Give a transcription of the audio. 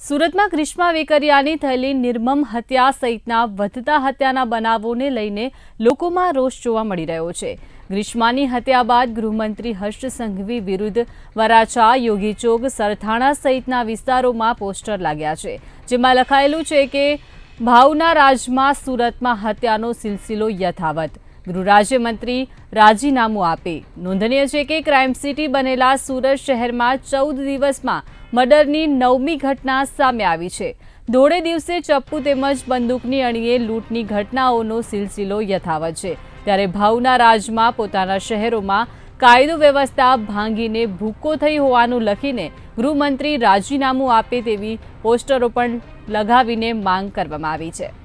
સુરત में ગ્રીષ્મા વેકરિયાની થયેલી નિર્મમ હત્યા સહિતના વધતા હત્યાના બનાવોને લઈને લોકોમાં રોષ જોવા મળી રહ્યો છે। ગ્રીષ્માની હત્યા બાદ ગૃહમંત્રી હર્ષ સંઘવી વિરુદ્ધ વરાછા, યોગી ચોક, સરથાણા સહિતના વિસ્તારોમાં પોસ્ટર लाग्યા છે, જેમાં લખાયેલું છે કે ભાવના રાજમાં સુરતમાં હત્યાનો સિલસિલો યથાવત। ગૃહ રાજ્યમંત્રી રાજીનામું આપે। નોંધનીય છે કે ક્રાઇમ સિટી બનેલા સુરત શહેરમાં 14 દિવસમાં મર્ડરની 9મી ઘટના સામે આવી છે। ધોળે દિવસે ચપ્પુ તેમજ બંદૂકની અણીએ લૂંટની ઘટનાઓનો સિલસિલો યથાવત છે, ત્યારે ભાવના રાજમાં પોતાના શહેરોમાં કાયદો વ્યવસ્થા ભાંગીને ભૂક્કો થઈ હોવાનું લખીને ગૃહમંત્રી રાજીનામું આપે તેવી પોસ્ટરો પણ લગાવીને માંગ કરવામાં આવી છે।